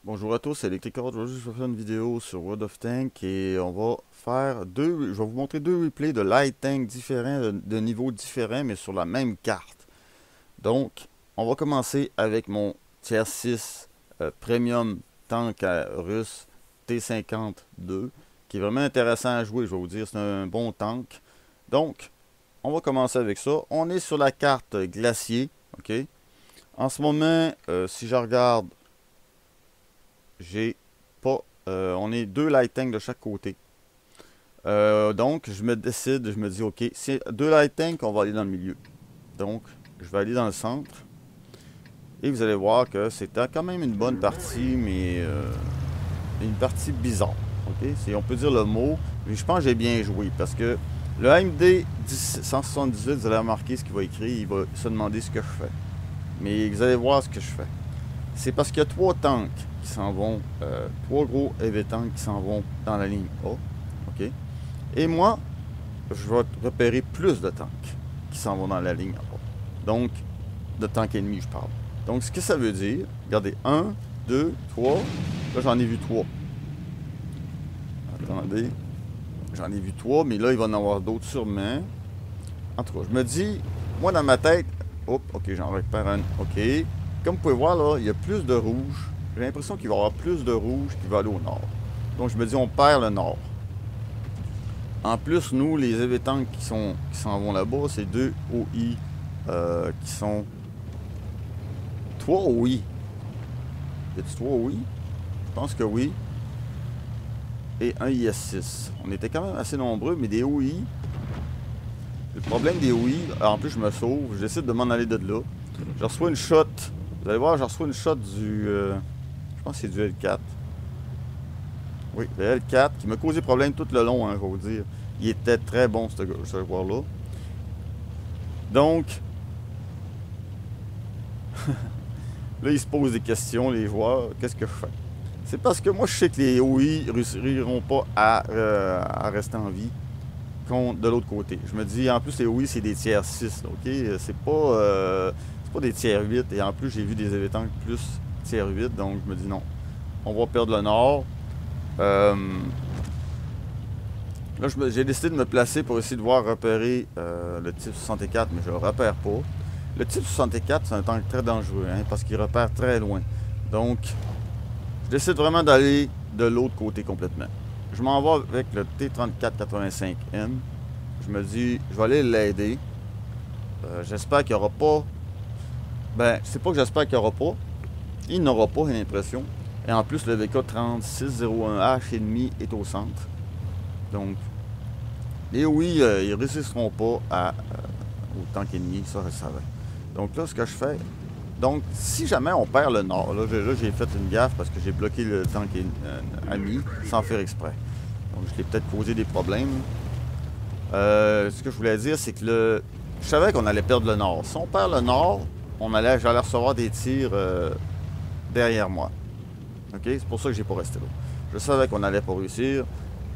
Bonjour à tous, c'est Electricord. Aujourd'hui, je vais faire une vidéo sur World of Tank et on va faire je vais vous montrer deux replays de light tank différents, de niveaux différents, mais sur la même carte. Donc, on va commencer avec mon Tier 6 Premium Tank russe T52, qui est vraiment intéressant à jouer, je vais vous dire, c'est un bon tank. Donc, on va commencer avec ça. On est sur la carte glacier, ok? En ce moment, si je regarde, j'ai pas. On est deux light tanks de chaque côté. Donc, je me décide, je me dis, ok, c'est deux light tanks, on va aller dans le milieu. Donc, je vais aller dans le centre. Et vous allez voir que c'était quand même une bonne partie, mais une partie bizarre. Ok, on peut dire le mot, mais je pense que j'ai bien joué parce que le AMD 178, vous allez remarquer ce qu'il va écrire, il va se demander ce que je fais. Mais vous allez voir ce que je fais. C'est parce qu'il y a trois tanks qui s'en vont, trois gros heavy tanks qui s'en vont dans la ligne A. OK? Et moi, je vais repérer plus de tanks qui s'en vont dans la ligne A. Donc, de tanks ennemis, je parle. Donc, ce que ça veut dire, regardez, un, 2, 3. Là, j'en ai vu 3. Attendez. J'en ai vu 3, mais là, il va en avoir d'autres sûrement. En tout cas, je me dis, moi, dans ma tête, hop, OK, j'en repère un. OK. Comme vous pouvez voir, là, il y a plus de rouge. J'ai l'impression qu'il va y avoir plus de rouge qui va aller au nord. Donc, je me dis, on perd le nord. En plus, nous, les heavy tanks qui s'en vont là-bas, c'est deux OI qui sont... 3 OI. Y a-t-il 3 OI? Je pense que oui. Et un IS-6. On était quand même assez nombreux, mais des OI... Le problème des OI, en plus, je me sauve. Je décide de m'en aller de là. Je reçois une shot. Vous allez voir, je reçois une shot du... je pense que c'est du L4. Oui, le L4 qui m'a causé problème tout le long, hein, je vais vous dire. Il était très bon, ce joueur-là. Donc, là, ils se posent des questions, les joueurs. Qu'est-ce que je fais? C'est parce que moi, je sais que les OI ne réussiront pas à rester en vie contre de l'autre côté. Je me dis, en plus, les OI, c'est des tiers 6, là, OK? C'est pas des tiers 8. Et en plus, j'ai vu des événements plus tiers 8. Donc, je me dis non. On va perdre le nord. Là, j'ai décidé de me placer pour essayer de voir repérer le type 64, mais je le repère pas. Le type 64, c'est un tank très dangereux, hein, parce qu'il repère très loin. Donc, je décide vraiment d'aller de l'autre côté complètement. Je m'en vais avec le T3485M. Je me dis, je vais aller l'aider. J'espère qu'il n'y aura pas... Ben, c'est pas que j'espère qu'il n'y aura pas. Il n'aura pas, j'ai l'impression. Et en plus, le VK3601H ennemi est au centre. Donc, et oui, ils ne résisteront pas au tank ennemi, ça je savais. Donc là, ce que je fais, donc si jamais on perd le nord, là j'ai fait une gaffe parce que j'ai bloqué le tank ami sans faire exprès. Donc je l'ai peut-être causé des problèmes. Ce que je voulais dire, c'est que je savais qu'on allait perdre le nord. Si on perd le nord, j'allais recevoir des tirs derrière moi. Ok, c'est pour ça que j'ai pas resté là. Je savais qu'on allait pas réussir.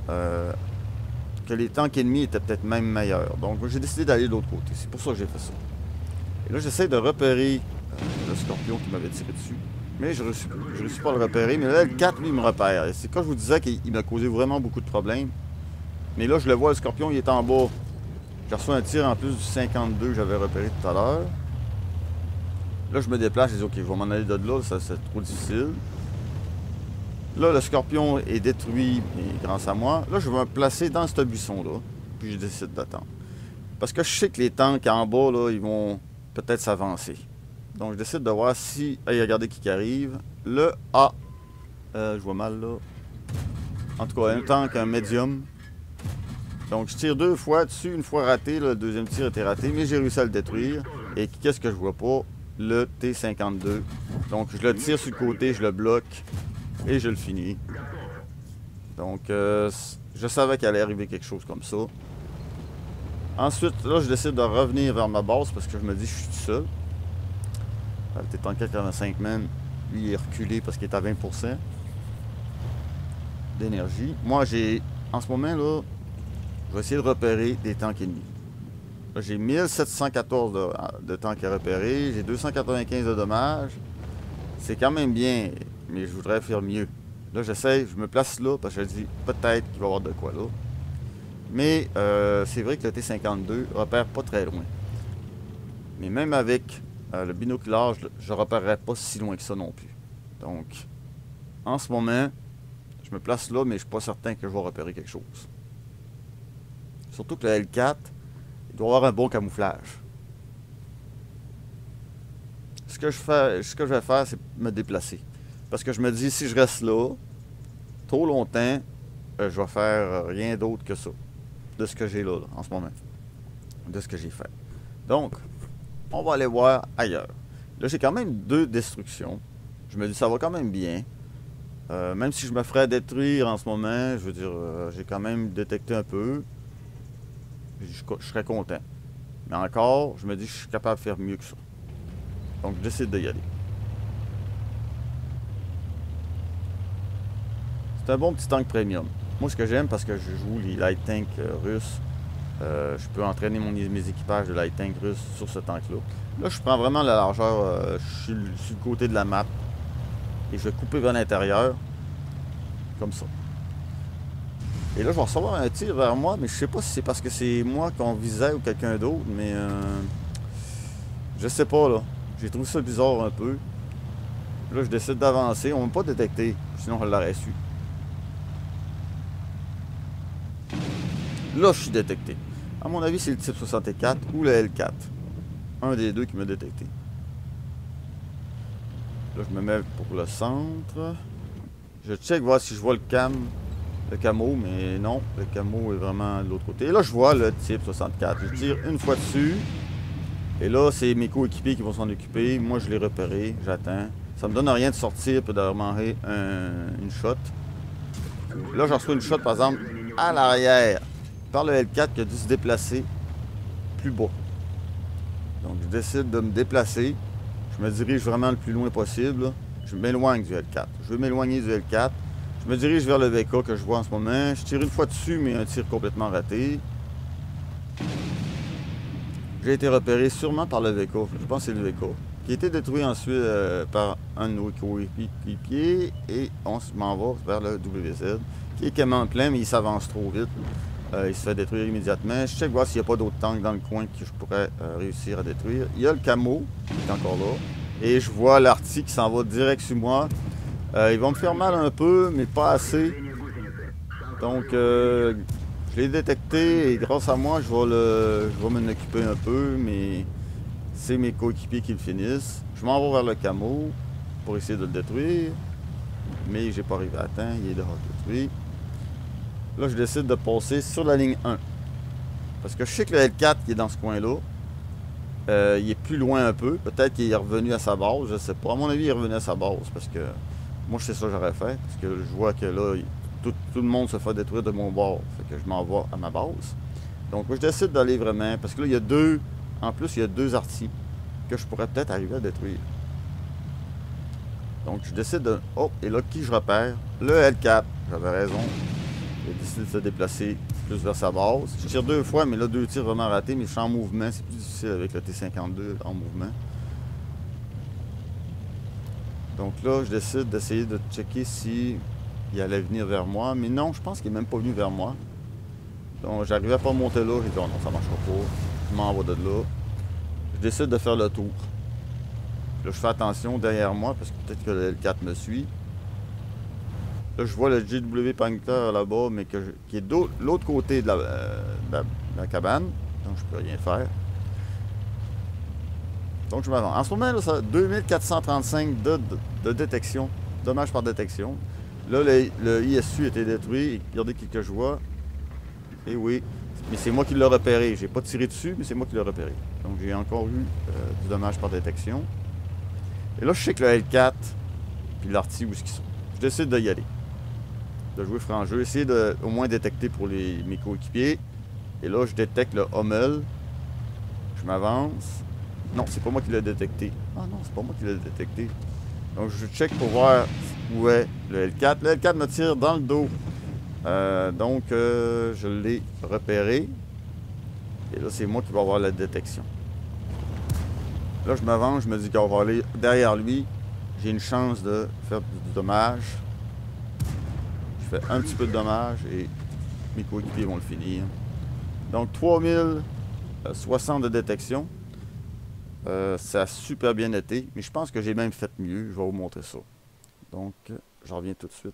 Que les tanks ennemis étaient peut-être même meilleurs. Donc j'ai décidé d'aller de l'autre côté. C'est pour ça que j'ai fait ça. Et là, j'essaie de repérer le scorpion qui m'avait tiré dessus. Mais je ne réussis pas à le repérer. Mais là, le 4, lui, il me repère. Et c'est quand je vous disais qu'il m'a causé vraiment beaucoup de problèmes. Mais là, je le vois, le scorpion, il est en bas. J'ai reçu un tir en plus du 52 que j'avais repéré tout à l'heure. Là, je me déplace. Je dis, OK, je vais m'en aller de là. Ça, c'est trop difficile. Là, le scorpion est détruit grâce à moi. Là, je vais me placer dans ce buisson-là. Puis je décide d'attendre. Parce que je sais que les tanks en bas, là, ils vont peut-être s'avancer. Donc, je décide de voir si... Hey, regardez qui arrive. Le A. Je vois mal, là. En tout cas, un tank, un médium. Donc, je tire deux fois dessus. Une fois raté. Là, le deuxième tir était raté. Mais j'ai réussi à le détruire. Et qu'est-ce que je vois pas? Le T52. Donc, je le tire sur le côté. Je le bloque. Et je le finis. Donc, je savais qu'il allait arriver quelque chose comme ça. Ensuite, là, je décide de revenir vers ma base parce que je me dis que je suis tout seul. Le T3485 man, lui, il est reculé parce qu'il est à 20% d'énergie. Moi, en ce moment, là, je vais essayer de repérer des tanks ennemis. Là, j'ai 1714 de tanks à repérer. J'ai 295 de dommages. C'est quand même bien. mais je voudrais faire mieux. Là, j'essaie, je me place là, parce que je dis peut-être qu'il va y avoir de quoi là. Mais c'est vrai que le T-52 repère pas très loin. Mais même avec le binoculaire, je ne repérerai pas si loin que ça non plus. Donc, en ce moment, je me place là, mais je ne suis pas certain que je vais repérer quelque chose. Surtout que le L4, il doit avoir un bon camouflage. Ce que je vais faire, c'est me déplacer. Parce que je me dis, si je reste là, trop longtemps, je vais faire rien d'autre que ça. De ce que j'ai là, en ce moment. De ce que j'ai fait. Donc, on va aller voir ailleurs. Là, j'ai quand même 2 destructions. Je me dis, ça va quand même bien. Même si je me ferais détruire en ce moment, je veux dire, j'ai quand même détecté un peu. Je serais content. Mais encore, je me dis que je suis capable de faire mieux que ça. Donc, je décide d'y aller. C'est un bon petit tank premium. Moi, ce que j'aime, parce que je joue les light tanks russes, je peux entraîner mes équipages de light tank russes sur ce tank-là. Là, je prends vraiment la largeur, je suis sur le côté de la map. Et je vais couper vers l'intérieur. Comme ça. Et là, je vais recevoir un tir vers moi, mais je sais pas si c'est parce que c'est moi qu'on visait ou quelqu'un d'autre, mais je sais pas, là. J'ai trouvé ça bizarre un peu. Là, je décide d'avancer. On m'a pas détecté, sinon je l'aurais su. Là, je suis détecté. À mon avis, c'est le type 64 ou le L4. Un des deux qui m'a détecté. Là, je me mets pour le centre. Je check voir si je vois le camo, mais non, le camo est vraiment de l'autre côté. Et là, je vois le type 64. Je tire une fois dessus. Et là, c'est mes coéquipiers qui vont s'en occuper. Moi, je l'ai repéré, j'attends. Ça me donne rien de sortir et de remarrer une shot. Là, j'en reçois une shot, par exemple, à l'arrière, par le L4 qui a dû se déplacer plus bas. Donc, je décide de me déplacer. Je me dirige vraiment le plus loin possible. Je m'éloigne du L4. Je veux m'éloigner du L4. Je me dirige vers le VK que je vois en ce moment. Je tire une fois dessus, mais un tir complètement raté. J'ai été repéré sûrement par le VK. Je pense que c'est le VK. Qui a été détruit ensuite par un de nos coéquipiers. Et on m'en va vers le WZ. Qui est quasiment plein, mais il s'avance trop vite. Il se fait détruire immédiatement. Je check voir s'il n'y a pas d'autres tanks dans le coin que je pourrais réussir à détruire. Il y a le camo qui est encore là. Et je vois l'arty qui s'en va direct sur moi. Ils vont me faire mal un peu, mais pas assez. Donc, je l'ai détecté et grâce à moi, je vais m'en occuper un peu, mais c'est mes coéquipiers qui le finissent. Je m'en vais vers le camo pour essayer de le détruire, mais j'ai pas arrivé à temps, il est déjà détruit. Là, je décide de passer sur la ligne 1. Parce que je sais que le L4 qui est dans ce coin-là, il est plus loin un peu. Peut-être qu'il est revenu à sa base, je sais pas. À mon avis, il est revenu à sa base parce que moi, je sais ça que j'aurais fait. Parce que je vois que là, tout le monde se fait détruire de mon bord. Fait que je m'en vais à ma base. Donc, moi, je décide d'aller vraiment. Parce que là, il y a deux. En plus, il y a 2 artis que je pourrais peut-être arriver à détruire. Donc, je décide de. Oh, et là, qui je repère? Le L4. J'avais raison. Il a décidé de se déplacer plus vers sa base. Je tire 2 fois, mais là, 2 tirs vraiment ratés, mais je suis en mouvement. C'est plus difficile avec le T-52 en mouvement. Donc là, je décide d'essayer de checker si il allait venir vers moi. Mais non, je pense qu'il n'est même pas venu vers moi. Donc, j'arrivais pas à monter là. J'ai dit, oh non, ça marchera pas. Je m'en vais de là. Je décide de faire le tour. Là, je fais attention derrière moi, parce que peut-être que le L4 me suit. Là, je vois le GW Panther là-bas, mais qui est de l'autre côté de la cabane. Donc, je peux rien faire. Donc, je m'avance. En ce moment, là, ça a 2435 de détection. Dommage par détection. Là, le ISU a été détruit. Regardez qui que je vois. Et oui. Mais c'est moi qui l'ai repéré. J'ai pas tiré dessus, mais c'est moi qui l'ai repéré. Donc, j'ai encore eu du dommage par détection. Et là, je sais que le L4 puis l'arty, où est-ce qu'ils sont. Je décide d'y aller. De jouer franc jeu. Essayer de au moins détecter pour mes coéquipiers. Et là, je détecte le Hummel. Je m'avance. Non, c'est pas moi qui l'ai détecté. Ah non, c'est pas moi qui l'ai détecté. Donc, je check pour voir où est le L4. Le L4 me tire dans le dos. Donc, je l'ai repéré. Et là, c'est moi qui vais avoir la détection. Là, je m'avance, je me dis qu'on va aller derrière lui. j'ai une chance de faire du dommage. Je fais un petit peu de dommage et mes coéquipiers vont le finir. Donc 3060 de détection. Ça a super bien été, mais je pense que j'ai même fait mieux. Je vais vous montrer ça. Donc, j'en reviens tout de suite.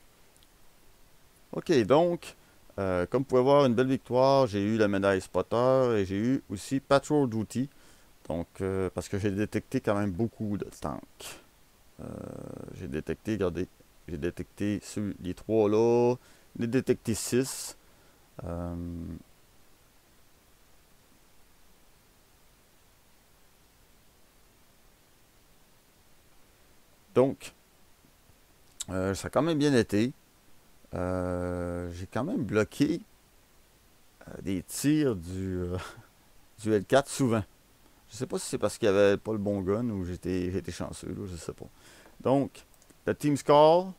Ok, donc, comme vous pouvez voir, une belle victoire. J'ai eu la médaille spotter et j'ai eu aussi Patrol Duty. Donc, parce que j'ai détecté quand même beaucoup de tanks. J'ai détecté, regardez, j'ai détecté les trois là, j'ai détecté 6. Donc, ça a quand même bien été. J'ai quand même bloqué des tirs du L4 souvent. Je sais pas si c'est parce qu'il n'y avait pas le bon gun ou j'étais chanceux, là, je sais pas. Donc, le team score.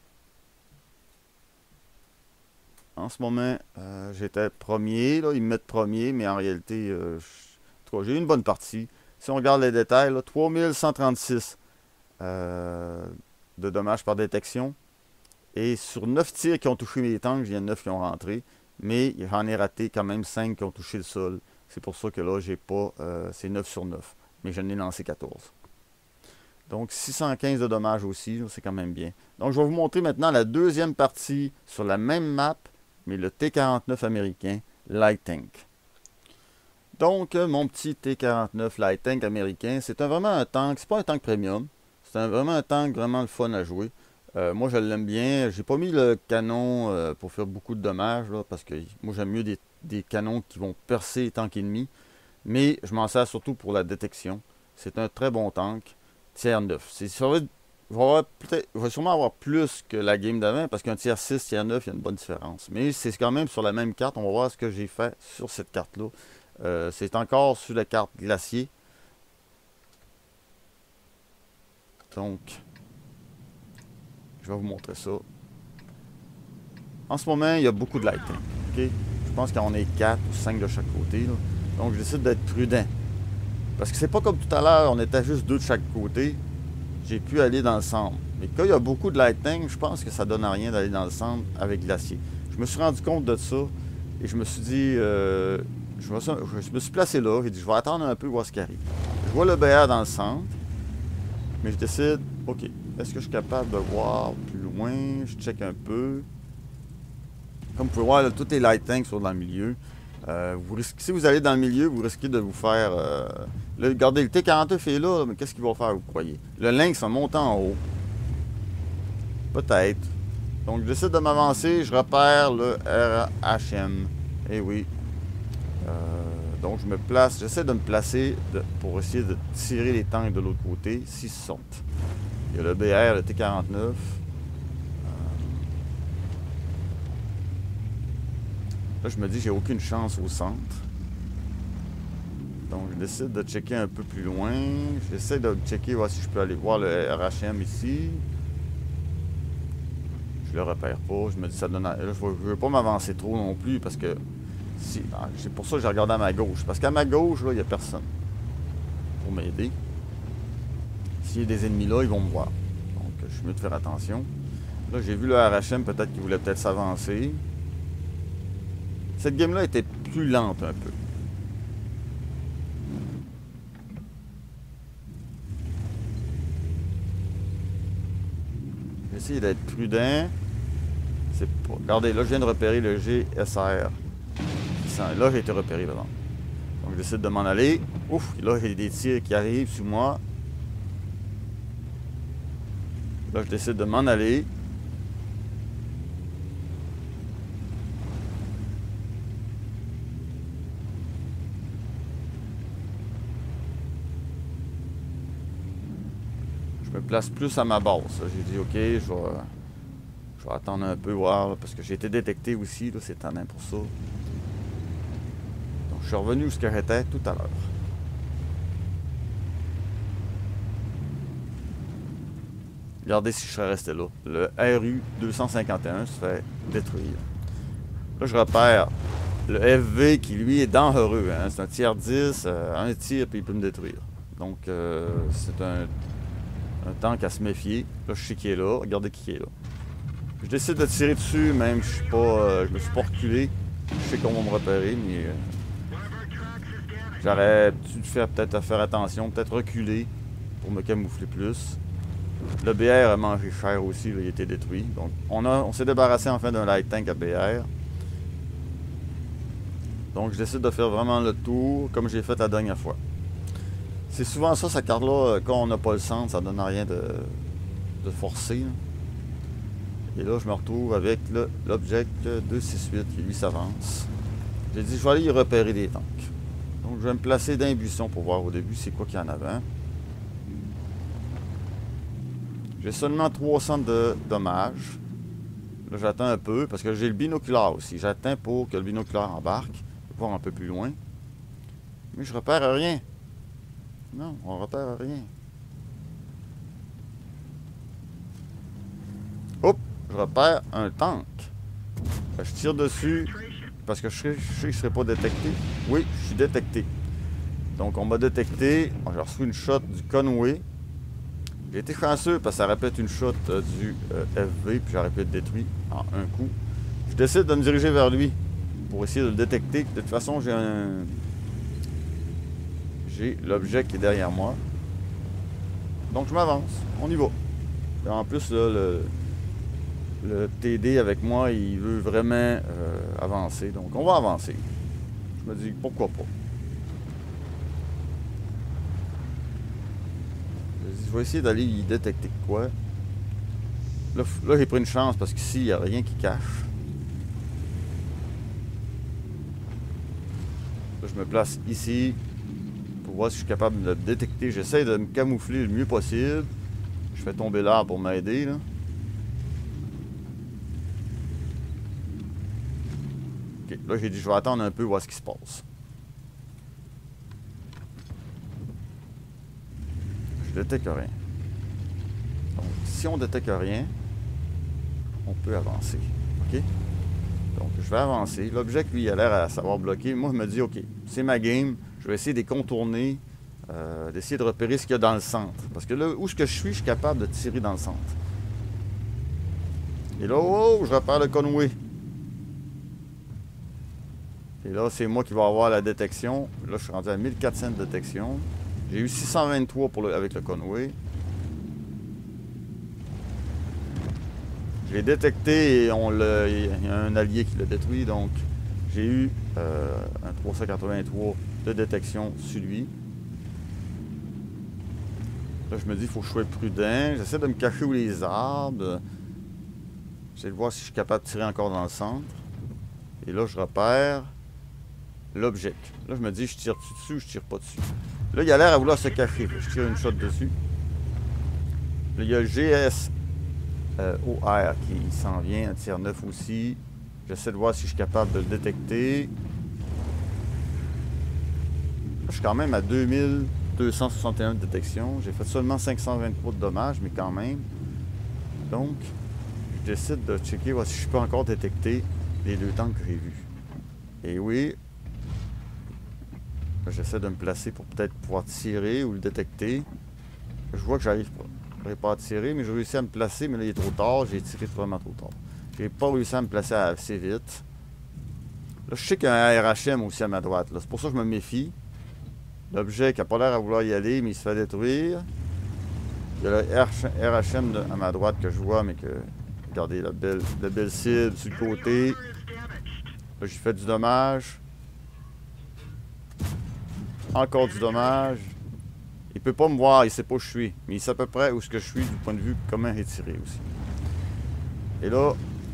En ce moment, j'étais premier. Là, ils me mettent premier, mais en réalité, j'ai eu une bonne partie. Si on regarde les détails, là, 3136 de dommages par détection. Et sur 9 tirs qui ont touché mes tanks, il y en a 9 qui ont rentré. Mais j'en ai raté quand même 5 qui ont touché le sol. C'est pour ça que là, j'ai pas. C'est 9 sur 9. Mais j'en ai lancé 14. Donc 615 de dommages aussi, c'est quand même bien. Donc je vais vous montrer maintenant la deuxième partie sur la même map, mais le T-49 américain Light Tank. Donc mon petit T-49 Light Tank américain, c'est vraiment un tank, c'est pas un tank premium. C'est vraiment un tank vraiment le fun à jouer. Moi je l'aime bien. J'ai pas mis le canon pour faire beaucoup de dommages, là, parce que moi j'aime mieux des canons qui vont percer les tanks ennemis. Mais je m'en sers surtout pour la détection. C'est un très bon tank. Tiers 9. Je vais sûrement avoir plus que la game d'avant, parce qu'un tiers 6, tiers 9, il y a une bonne différence. Mais c'est quand même sur la même carte. On va voir ce que j'ai fait sur cette carte-là. C'est encore sur la carte glacier. Donc, je vais vous montrer ça. En ce moment, il y a beaucoup de light tank. Okay? Je pense qu'on est 4 ou 5 de chaque côté. Là. Donc, je décide d'être prudent. Parce que c'est pas comme tout à l'heure, on était juste 2 de chaque côté. J'ai pu aller dans le centre. Mais quand il y a beaucoup de light tank, je pense que ça donne à rien d'aller dans le centre avec glacier. Je me suis rendu compte de ça et je me suis dit, je me suis placé là. J'ai dit, je vais attendre un peu, voir ce qui arrive. Je vois le BR dans le centre, mais je décide, ok, est-ce que je suis capable de voir plus loin? Je check un peu. Comme vous pouvez voir, là, tous les light tanks sont dans le milieu. Si vous allez dans le milieu, vous risquez de vous faire... là, regardez, le T-49 est là, mais qu'est-ce qu'il va faire, vous croyez? Le Lynx va monter en haut. Peut-être. Donc, je décide de m'avancer. Je repère le RHM. Eh oui. Donc, je me place. J'essaie de me placer pour essayer de tirer les tanks de l'autre côté, s'ils sortent. Il y a le BR, le T-49. Là, je me dis, j'ai aucune chance au centre. Donc, je décide de checker un peu plus loin. J'essaie de checker, voir si je peux aller voir le RHM ici. Je le repère pas. Je me dis, ça donne... Là, je veux pas m'avancer trop non plus, parce que... c'est pour ça que j'ai regardé à ma gauche. Parce qu'à ma gauche, là, il n'y a personne pour m'aider. S'il y a des ennemis là, ils vont me voir. Donc, je suis mieux de faire attention. Là, j'ai vu le RHM, peut-être qu'il voulait peut-être s'avancer. Cette game-là était plus lente un peu. J'ai essayé d'être prudent. C'est pas... Regardez, là, je viens de repérer le GSR. Là, j'ai été repéré, par exemple. Donc, je décide de m'en aller. Ouf, là, il y a des tirs qui arrivent sur moi. Là, je décide de m'en aller. Je me place plus à ma base. J'ai dit, ok, je vais attendre un peu, voir, là, parce que j'ai été détecté aussi, c'est étonnant pour ça. Donc, je suis revenu où j'étais tout à l'heure. Regardez si je serais resté là. Le RU 251 se fait détruire. Là, je repère le FV qui, lui, est dangereux. Hein? C'est un tiers 10, un tir, puis il peut me détruire. Donc, c'est un un tank à se méfier. Là, je sais qui est là. Regardez qui est là. Je décide de tirer dessus, même je suis pas, je me suis pas reculé. Je sais qu'on va me repérer, mais j'aurais dû faire peut-être faire attention, peut-être reculer pour me camoufler plus. Le BR a mangé cher aussi, là, il a été détruit. Donc on s'est débarrassé enfin d'un light tank à BR. Donc je décide de faire vraiment le tour comme j'ai fait la dernière fois. C'est souvent ça, cette carte-là, quand on n'a pas le centre, ça donne à rien de forcer. Là. Et là, je me retrouve avec l'object 268 qui lui s'avance. J'ai dit, je vais aller y repérer des tanks. Donc je vais me placer dans un buisson pour voir au début c'est quoi qu'il y a en avant. J'ai seulement 300 de dommages. Là, j'attends un peu parce que j'ai le binoculaire aussi. J'attends pour que le binoculaire embarque. Je vais voir un peu plus loin. Mais je repère rien. Non, on repère rien. Hop, je repère un tank. Je tire dessus parce que je sais que je ne serai pas détecté. Oui, je suis détecté. Donc on m'a détecté. J'ai reçu une shot du Conway. J'ai été chanceux parce que ça répète une shot du FV, puis j'aurais pu être détruit en un coup. Je décide de me diriger vers lui pour essayer de le détecter. De toute façon, j'ai l'objet qui est derrière moi. Donc je m'avance. On y va. Et en plus, là, le TD avec moi, il veut vraiment avancer. Donc on va avancer. Je me dis pourquoi pas. Je vais essayer d'aller y détecter quoi. Là j'ai pris une chance parce qu'ici, il n'y a rien qui cache. Là, je me place ici pour voir si je suis capable de le détecter. J'essaie de me camoufler le mieux possible. Je fais tomber l'arbre pour m'aider. Là. Ok, là j'ai dit je vais attendre un peu voir ce qui se passe. Je détecte rien. Donc, si on détecte rien, on peut avancer. OK? Donc, je vais avancer. L'objet, lui, il a l'air à savoir bloquer. Moi, je me dis, OK, c'est ma game. Je vais essayer de les contourner, d'essayer de repérer ce qu'il y a dans le centre. Parce que là, où je suis capable de tirer dans le centre. Et là, oh, je repère le Conway. Et là, c'est moi qui vais avoir la détection. Là, je suis rendu à 1400 de détection. J'ai eu 623 avec le Conway. Je l'ai détecté et il y a un allié qui l'a détruit. Donc, j'ai eu un 383 de détection sur lui. Là, je me dis, il faut que je sois prudent. J'essaie de me cacher où les arbres. J'essaie de voir si je suis capable de tirer encore dans le centre. Et là, je repère l'objet. Là, je me dis, je tire dessus ou je tire pas dessus. Là, il a l'air à vouloir se cacher. Je tire une shot dessus. Là, il y a le GS OR qui s'en vient, un tir 9 aussi. J'essaie de voir si je suis capable de le détecter. Là, je suis quand même à 2261 de détection. J'ai fait seulement 523 de dommages, mais quand même. Donc, je décide de checker voir si je peux encore détecter les deux tanks que j'ai vus. Et oui, j'essaie de me placer pour peut-être pouvoir tirer ou le détecter. Je vois que j'arrive pas à tirer, mais j'ai réussi à me placer, mais là il est trop tard, j'ai tiré vraiment trop tard. J'ai pas réussi à me placer assez vite. Là, je sais qu'il y a un RHM aussi à ma droite. C'est pour ça que je me méfie. L'objet qui n'a pas l'air à vouloir y aller, mais il se fait détruire. Il y a le RHM à ma droite que je vois, mais que... Regardez, la belle cible sur le côté. Là, j'ai fait du dommage. Encore du dommage. Il peut pas me voir, il sait pas où je suis. Mais il sait à peu près où je suis du point de vue comment retirer aussi. Et là,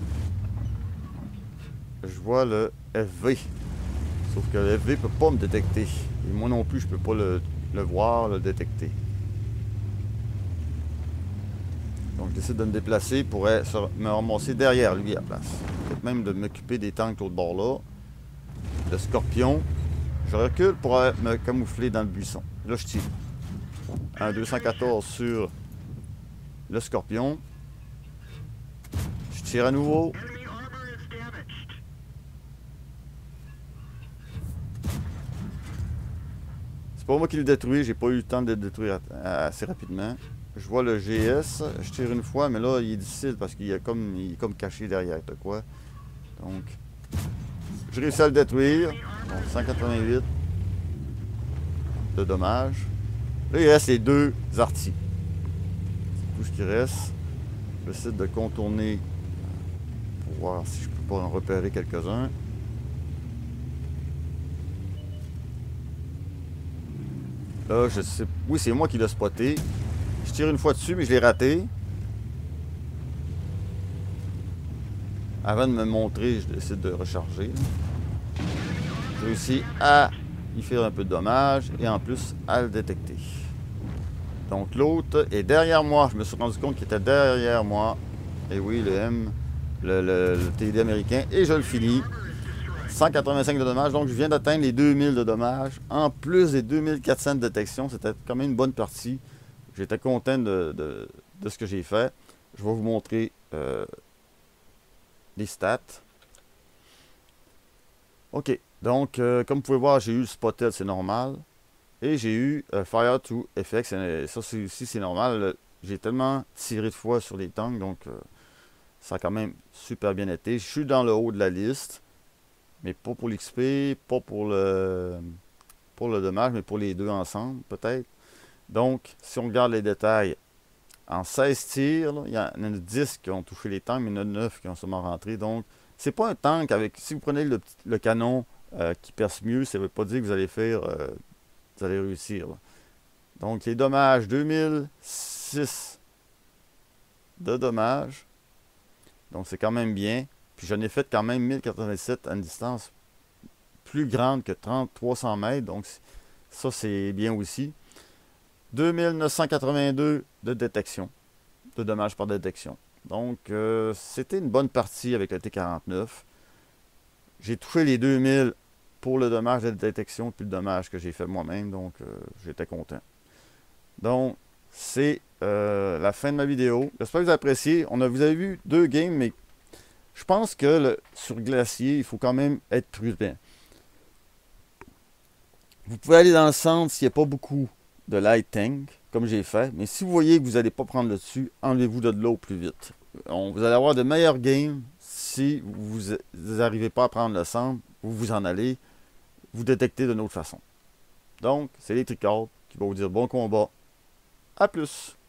je vois le FV. Sauf que le FV peut pas me détecter. Et moi non plus, je peux pas le voir, le détecter. Donc je décide de me déplacer pour me ramasser derrière lui à la place. Peut-être même de m'occuper des tanks de l'autre bord là. Le Scorpion. Je recule pour me camoufler dans le buisson. Là, je tire. Un 214 sur le Scorpion. Je tire à nouveau. C'est pas moi qui le détruis. J'ai pas eu le temps de le détruire assez rapidement. je vois le GS, je tire une fois, mais là, il est difficile parce qu'il est comme caché derrière de quoi. Donc, je réussis à le détruire. Donc, 188 de dommages. Là, il reste les deux artis. C'est tout ce qui reste. Je décide de contourner pour voir si je peux pas en repérer quelques-uns. Là, je sais... Oui, c'est moi qui l'ai spoté. Je tire une fois dessus, mais je l'ai raté. Avant de me montrer, je décide de recharger. J'ai réussi à y faire un peu de dommages et en plus à le détecter. Donc l'autre est derrière moi. Je me suis rendu compte qu'il était derrière moi. Et oui, le M, le TD américain. Et je le finis. 185 de dommages. Donc je viens d'atteindre les 2000 de dommages. En plus des 2400 de détection. C'était quand même une bonne partie. J'étais content de ce que j'ai fait. Je vais vous montrer les stats. OK. Donc, comme vous pouvez voir, j'ai eu le Spotted, c'est normal. Et j'ai eu Fire to FX. Ça aussi, c'est normal. J'ai tellement tiré de fois sur les tanks. Donc, ça a quand même super bien été. Je suis dans le haut de la liste. Mais pas pour l'XP, pas pour le dommage, mais pour les deux ensemble, peut-être. Donc, si on regarde les détails, en 16 tirs, là, il y en a 10 qui ont touché les tanks, mais il y en a 9 qui ont seulement rentré. Donc, c'est pas un tank avec... Si vous prenez le canon qui perce mieux, ça ne veut pas dire que vous allez faire... vous allez réussir. Là. Donc, les dommages, 2006 de dommages. Donc, c'est quand même bien. Puis, j'en ai fait quand même 1087 à une distance plus grande que 300 mètres. Donc, ça, c'est bien aussi. 2982 de détection, de dommages par détection. Donc, c'était une bonne partie avec le T49. J'ai touché les 2000 pour le dommage de détection, puis le dommage que j'ai fait moi-même. Donc, j'étais content. Donc, c'est la fin de ma vidéo. J'espère que vous avez apprécié. Vous avez vu 2 games, mais je pense que sur glacier, il faut quand même être prudent. Vous pouvez aller dans le centre s'il n'y a pas beaucoup de light tank, comme j'ai fait. Mais si vous voyez que vous n'allez pas prendre le dessus, enlevez-vous de l'eau plus vite. Vous allez avoir de meilleurs games si vous n'arrivez pas à prendre le centre, vous en allez, vous détectez d'une autre façon. Donc, c'est les Tricords qui vont vous dire bon combat. À plus!